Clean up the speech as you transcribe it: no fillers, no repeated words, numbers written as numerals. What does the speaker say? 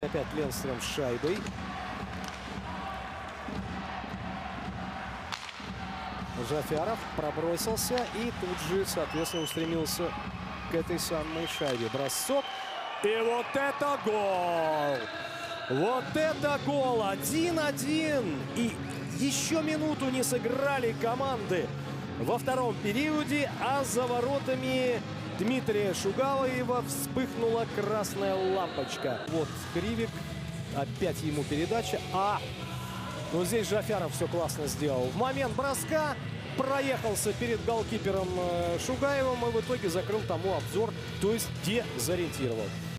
Опять Ленстрем с шайбой. Джафяров пробросился и тут же, соответственно, устремился к этой самой шайбе. Бросок. И вот это гол! Вот это гол! 1-1. И еще минуту не сыграли команды во втором периоде, а за воротами Дмитрия Шугалаева вспыхнула красная лампочка. Вот Кривик. Опять ему передача. Но здесь Джафяров все классно сделал. В момент броска проехался перед голкипером Шугаевым и в итоге закрыл тому обзор, то есть дезориентировал.